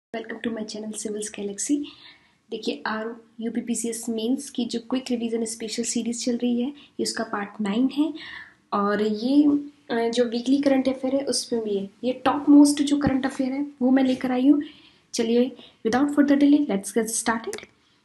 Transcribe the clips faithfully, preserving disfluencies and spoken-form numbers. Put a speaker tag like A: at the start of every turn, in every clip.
A: Welcome to my channel civils galaxy. देखिए, आर UPPCS mains की जो क्विक रिवीजन स्पेशल सीरीज चल रही है ये उसका पार्ट नाइन है और ये जो वीकली करंट अफेयर है उसमें भी है। ये टॉप मोस्ट जो करंट अफेयर है वो मैं लेकर आई हूँ। चलिए without further delay let's get started.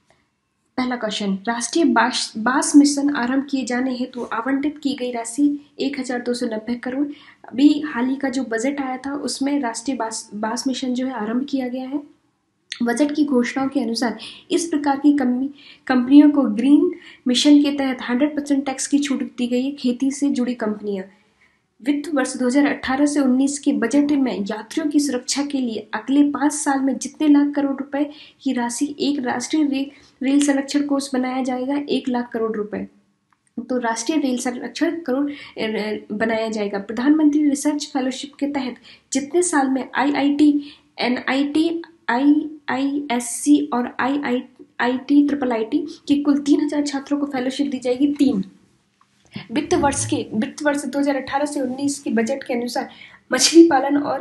A: पहला क्वेश्चन, राष्ट्रीय बास बास मिशन आरंभ किए जाने हेतु तो आवंटित की गई राशि एक हजार दो सौ नब्बे करोड़। अभी हाल ही का जो बजट आया था उसमें राष्ट्रीय बास बास मिशन जो है आरंभ किया गया है। बजट की घोषणाओं के अनुसार इस प्रकार की कंपनियों को ग्रीन मिशन के तहत सौ परसेंट टैक्स की छूट दी गई है। खेती से जुड़ी कंपनियां वित्त वर्ष दो हज़ार अठारह से उन्नीस के बजट में यात्रियों की सुरक्षा के लिए अगले पाँच साल में जितने लाख करोड़ रुपए की राशि एक राष्ट्रीय रे, रेल संरक्षण कोष बनाया जाएगा, एक लाख करोड़ रुपए तो राष्ट्रीय रेल संरक्षण करोड़ बनाया जाएगा। प्रधानमंत्री रिसर्च फेलोशिप के तहत जितने साल में IIT, NIT, I I S C और I I I T triple I T के कुल तीन हजार छात्रों को फेलोशिप दी जाएगी। तीन वित्त वर्ष के वित्त वर्ष दो हज़ार अठारह से उन्नीस के बजट के अनुसार मछली पालन और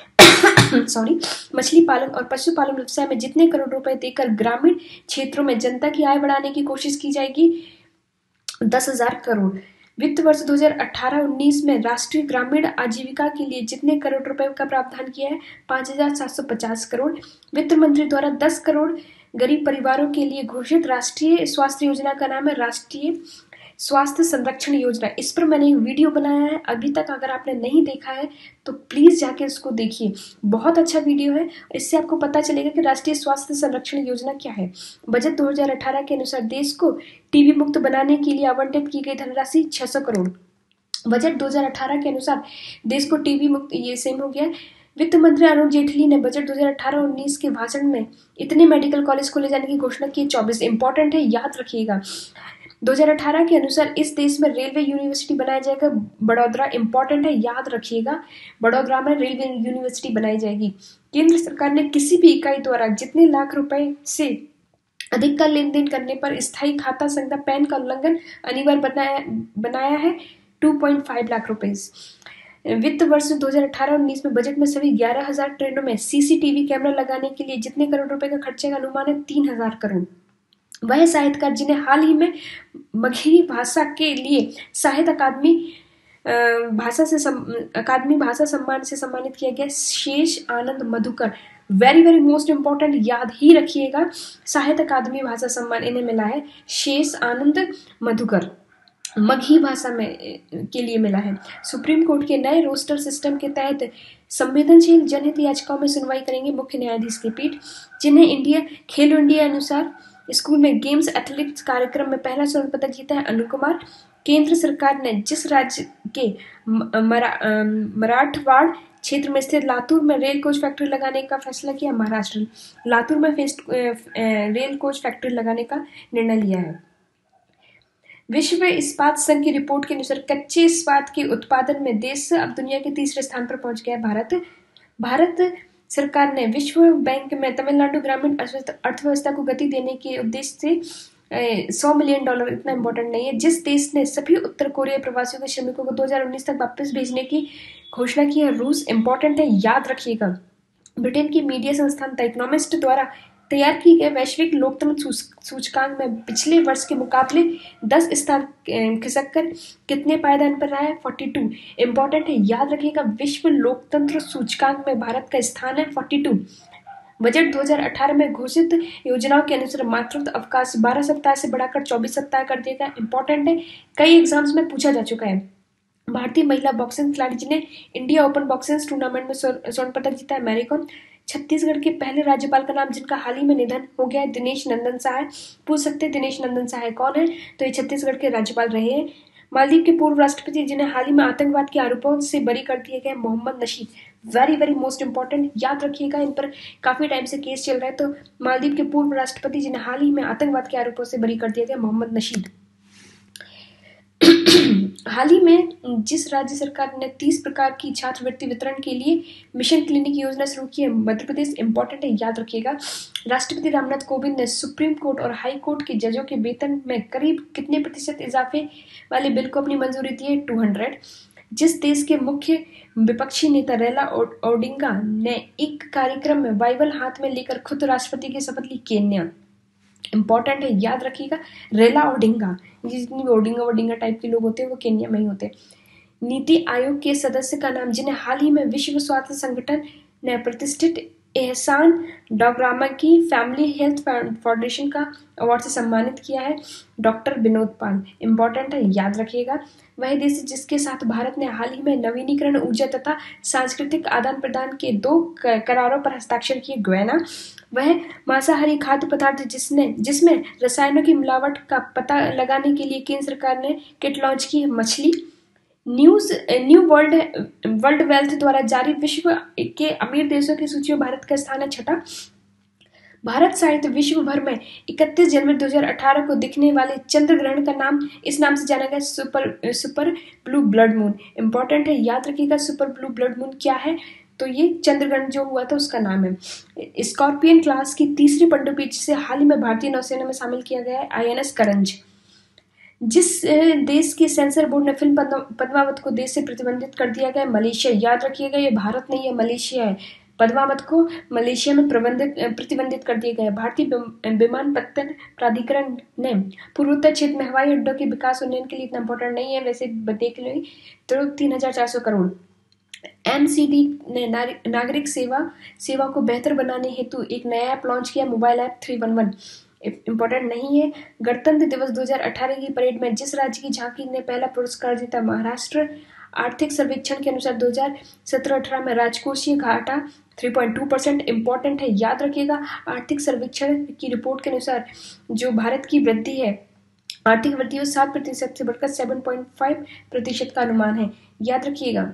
A: सॉरी मछली पालन और पशुपालन व्यवसाय में जितने करोड़ रुपए देकर ग्रामीण क्षेत्रों में जनता की आय बढ़ाने की कोशिश की जाएगी, दस हजार करोड़। वित्त वर्ष दो हज़ार अठारह उन्नीस में राष्ट्रीय ग्रामीण आजीविका के लिए जितने करोड़ रुपए का प्रावधान किया है, पांच हजार सात सौ पचास करोड़। वित्त मंत्री द्वारा दस करोड़ गरीब परिवारों के लिए घोषित राष्ट्रीय स्वास्थ्य योजना का नाम है राष्ट्रीय स्वास्थ्य संरक्षण योजना। इस पर मैंने एक वीडियो बनाया है, अभी तक अगर आपने नहीं देखा है तो प्लीज जाके उसको देखिए, बहुत अच्छा वीडियो है। इससे आपको पता चलेगा कि राष्ट्रीय स्वास्थ्य संरक्षण योजना क्या है। बजट दो हज़ार अठारह के अनुसार देश को टीबी मुक्त बनाने के लिए आवंटित की गई धनराशि छह सौ करोड़। बजट दो हज़ार अठारह के अनुसार देश को टीबी मुक्त, ये सेम हो गया। वित्त मंत्री अरुण जेटली ने बजट दो हज़ार अठारह उन्नीस के भाषण में इतने मेडिकल कॉलेज खोले जाने की घोषणा की, चौबीस। इंपॉर्टेंट है, याद रखिएगा। दो हज़ार अठारह के अनुसार इस देश में रेलवे यूनिवर्सिटी बनाया जाएगा, बड़ौदा। इंपॉर्टेंट है, याद रखिएगा, बड़ौदा में रेलवे यूनिवर्सिटी बनाई जाएगी। केंद्र सरकार ने किसी भी इकाई द्वारा जितने लाख रुपए से अधिक का लेन देन करने पर स्थायी खाता संख्या पैन का उल्लंघन अनिवार्य बनाया बनाया है, दो पॉइंट पाँच लाख रुपए। वित्त वर्ष दो हज़ार अठारह उन्नीस में बजट में सभी ग्यारह हजार ट्रेनों में सीसीटीवी कैमरा लगाने के लिए जितने करोड़ रुपए का खर्चे का अनुमान है, तीन हजार करोड़। वह साहित्यकार जिन्हें हाल ही में मगही भाषा के लिए साहित्य अकादमी भाषा से अकादमी भाषा सम्मान से सम्मानित किया गया, Shesh Anand Madhukar. Very very most important, याद ही रखिएगा, साहित्य अकादमी भाषा सम्मान इन्हें मिला है, शेष आनंद मधुकर मगही भाषा में के लिए मिला है। सुप्रीम कोर्ट के नए रोस्टर सिस्टम के तहत संवेदनशील जनहित याचिकाओं में सुनवाई करेंगे मुख्य न्यायाधीश की पीठ। जिन्हें इंडिया खेलो इंडिया अनुसार स्कूल में गेम्स एथलेटिक्स कार्यक्रम में पहला स्वर्ण पदक जीता है अनु कुमार। केंद्र सरकार ने जिस राज्य के मरा, मराठवाड़ क्षेत्र में स्थित लातूर में रेल कोच फैक्ट्री लगाने का फैसला किया, महाराष्ट्र। लातूर में रेल कोच फैक्ट्री लगाने का निर्णय लिया है। विश्व इस्पात संघ की रिपोर्ट के अनुसार कच्चे इस्पात के उत्पादन में देश अब दुनिया के तीसरे स्थान पर पहुंच गया है, भारत। भारत सरकार ने विश्व बैंक में तमिलनाडु ग्रामीण अर्थव्यवस्था को गति देने के उद्देश्य से सौ मिलियन डॉलर, इतना इंपॉर्टेंट नहीं है, जिस देश ने सभी उत्तर कोरिया प्रवासियों के श्रमिकों को दो हज़ार उन्नीस तक वापस भेजने की घोषणा की है, रूस। इंपॉर्टेंट है, याद रखिएगा। ब्रिटेन की मीडिया संस्थान द इकोनॉमिस्ट द्वारा तैयार की गई वैश्विक लोकतंत्र सूचकांक में पिछले वर्ष के मुकाबले दस स्थान खिसक कर कितने पायदान पर रहा है, बयालीस। इंपॉर्टेंट है, याद रखिएगा, विश्व लोकतंत्र सूचकांक में भारत का स्थान है बयालीस। बजट दो हज़ार अठारह में घोषित योजनाओं के अनुसार मातृत्व अवकाश बारह सप्ताह से बढ़ाकर चौबीस सप्ताह कर दिया गया। इंपॉर्टेंट है, कई एग्जाम्स में पूछा जा चुका है। भारतीय महिला बॉक्सिंग खिलाड़ी जिन्हें इंडिया ओपन बॉक्सिंग टूर्नामेंट में स्वर्ण पदक जीता है, मैरी कॉम। छत्तीसगढ़ के पहले राज्यपाल का नाम जिनका हाल ही में निधन हो गया है, दिनेश नंदन सहाय। पूछ सकते हैं दिनेश नंदन सहाय कौन है, तो ये छत्तीसगढ़ के राज्यपाल रहे हैं। मालदीव के पूर्व राष्ट्रपति जिन्हें हाल ही में आतंकवाद के आरोपों से बरी कर दिए गए, Mohamed Nasheed. Very very most important, याद रखिएगा, इन पर काफी टाइम से केस चल रहा है। तो मालदीव के पूर्व राष्ट्रपति जिन्हें हाल ही में आतंकवाद के आरोपों से बरी कर दिया गया, मोहम्मद नशीद। हाल ही में जिस राज्य सरकार ने तीस प्रकार की छात्रवृत्ति वितरण के लिए मिशन क्लिनिक योजना शुरू की है, मध्य प्रदेश। इंपॉर्टेंट है, याद रखिएगा। राष्ट्रपति रामनाथ कोविंद ने सुप्रीम कोर्ट और हाई कोर्ट के जजों के वेतन में करीब कितने प्रतिशत इजाफे वाले बिल को अपनी मंजूरी दी है, दो सौ। जिस देश के मुख्य विपक्षी नेता रेला ओडिंगा ने एक कार्यक्रम में बाइबल हाथ में लेकर खुद राष्ट्रपति की शपथ ली। केन्या, इंपॉर्टेंट है, याद रखिएगा, रेला ओडिंगा, जितनी भी ओडिंगा वोडिंगा टाइप के लोग होते हैं वो केन्या में ही होते हैं। नीति आयोग के सदस्य का नाम, जिन्हें हाल ही में विश्व स्वास्थ्य संगठन ने प्रतिष्ठित एहसान डोग्रामा की फैमिली हेल्थ फाउंडेशन का अवार्ड से सम्मानित किया है, डॉक्टर विनोद पाल। इंपॉर्टेंट है, याद रखिएगा। वह देश जिसके साथ भारत ने हाल ही में नवीनीकरण ऊर्जा तथा सांस्कृतिक आदान प्रदान के दो करारों पर हस्ताक्षर किए, गयाना। वह मांसाहारी खाद्य पदार्थ जिसने जिसमें रसायनों की मिलावट का पता लगाने के लिए केंद्र सरकार ने किट लॉन्च की, मछली। News new world world wealth द्वारा जारी विश्व के अमीर देशों की सूची में भारत का स्थान है छठा। भारत सहित विश्व भर में इकतीस जनवरी दो हज़ार अठारह को दिखने वाले चंद्र ग्रहण का नाम इस नाम से जाना गया, super super blue blood moon. Important है, याद रखिएगा, सुपर ब्लू ब्लड मून क्या है, तो ये चंद्र ग्रहण जो हुआ था उसका नाम है। स्कॉर्पियन क्लास की तीसरी पनडुब्बी जिसे हाल ही में भारतीय नौसेना में शामिल किया गया है, आई एन एस करंज। जिस देश के सेंसर बोर्ड ने फिल्म पद्मावत को देश से प्रतिबंधित कर दिया गया, मलेशिया। याद रखिएगा, ये भारत नहीं है, मलेशिया है। पद्मावत को मलेशिया में प्रबंधित प्रतिबंधित कर दिया गया। भारतीय विमानपत्तन प्राधिकरण ने पूर्वोत्तर क्षेत्र में हवाई अड्डों के विकास उन्नयन के लिए, इतना इंपॉर्टेंट नहीं है वैसे देख लो, तो तीन हजार चार सौ करोड़। एम सी डी ने नागरिक सेवा सेवा को बेहतर बनाने हेतु एक नया ऐप लॉन्च किया, mobile app three one one. Important नहीं है। गणतंत्र दिवस दो हज़ार अठारह की परेड में जिस राज्य की झांकी ने पहला पुरस्कार जीता, महाराष्ट्र। आर्थिक सर्वेक्षण के अनुसार दो हज़ार सत्रह अठारह में राजकोषीय घाटा तीन पॉइंट दो परसेंट। इंपॉर्टेंट है, याद रखिएगा। आर्थिक सर्वेक्षण की रिपोर्ट के अनुसार जो भारत की वृद्धि है, आर्थिक वृद्धि सात प्रतिशत से बढ़कर सात पॉइंट पाँच प्रतिशत का अनुमान है, याद रखिएगा।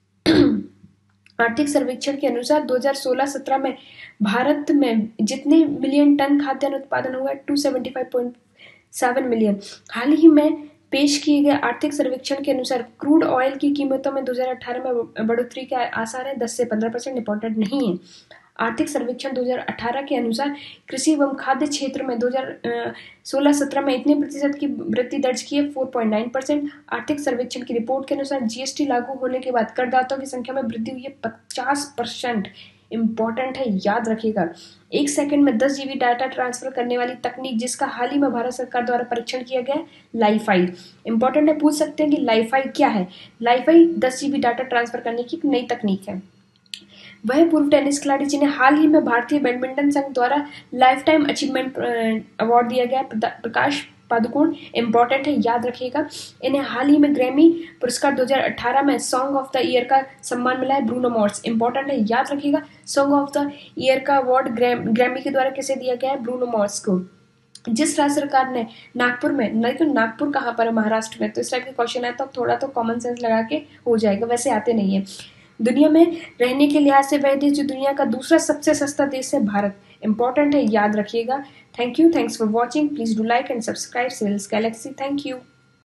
A: आर्थिक सर्वेक्षण के अनुसार दो हज़ार सोलह सत्रह में भारत में जितने मिलियन टन खाद्यान्न उत्पादन हुआ, दो सौ पचहत्तर पॉइंट सात मिलियन। हाल ही में पेश किए गए आर्थिक सर्वेक्षण के अनुसार क्रूड ऑयल की कीमतों में दो हज़ार अठारह में बढ़ोतरी के आसार है, दस से पंद्रह परसेंट। इंपॉर्टेंट नहीं है। आर्थिक सर्वेक्षण दो हज़ार अठारह के अनुसार कृषि एवं खाद्य क्षेत्र में दो हज़ार सोलह सत्रह में इतने प्रतिशत की वृद्धि दर्ज की है, चार पॉइंट नौ परसेंट। आर्थिक सर्वेक्षण की रिपोर्ट के अनुसार जी एस टी लागू होने के बाद करदाताओं की संख्या में वृद्धि हुई है पचास परसेंट। इंपॉर्टेंट है, याद रखिएगा। एक सेकंड में दस जीबी डाटा ट्रांसफर करने वाली तकनीक जिसका हाल ही में भारत सरकार द्वारा परीक्षण किया गया, लाईफाई। इंपॉर्टेंट है, पूछ सकते हैं कि लाईफाई क्या है। लाईफाई दस जीबी डाटा ट्रांसफर करने की एक नई तकनीक है। वह पूर्व टेनिस खिलाड़ी जिन्हें हाल ही में भारतीय बैडमिंटन संघ द्वारा लाइफ टाइम अचीवमेंट अवार्ड दिया गया, प्रकाश पादुकोण। इंपॉर्टेंट है, याद रखिएगा। इन्हें हाल ही में ग्रैमी पुरस्कार दो हज़ार अठारह में सॉन्ग ऑफ द ईयर का सम्मान मिला है, ब्रूनो मार्स। इंपॉर्टेंट है, याद रखिएगा। सॉन्ग ऑफ द ईयर का अवार्ड ग्रैमी के द्वारा किसे दिया गया है, ब्रूनो मार्स को। जिस राज्य सरकार ने नागपुर में, नहीं तो नागपुर कहाँ पर है, महाराष्ट्र में, तो इस टाइप के क्वेश्चन है तो थोड़ा तो कॉमन सेंस लगा के हो जाएगा, वैसे आते नहीं है। दुनिया में रहने के लिहाज से वह देश जो दुनिया का दूसरा सबसे सस्ता देश है, भारत। इंपॉर्टेंट है, याद रखिएगा। Thank you, thanks for watching. Please do like and subscribe civils galaxy. Thank you.